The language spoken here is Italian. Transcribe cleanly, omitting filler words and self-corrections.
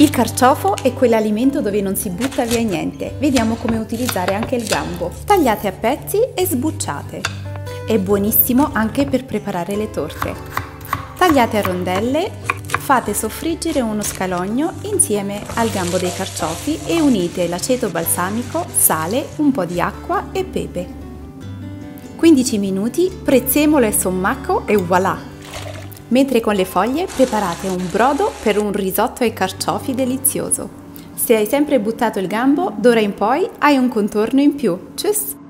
Il carciofo è quell'alimento dove non si butta via niente. Vediamo come utilizzare anche il gambo. Tagliate a pezzi e sbucciate. È buonissimo anche per preparare le torte. Tagliate a rondelle, fate soffriggere uno scalogno insieme al gambo dei carciofi e unite l'aceto balsamico, sale, un po' di acqua e pepe. 15 minuti, prezzemolo e sommacco e voilà! Mentre con le foglie preparate un brodo per un risotto ai carciofi delizioso. Se hai sempre buttato il gambo, d'ora in poi hai un contorno in più. Tschüss!